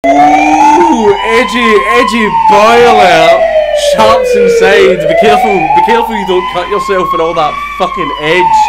Ooh, edgy boiler. Sharps and sides. Be careful you don't cut yourself and all that fucking edge.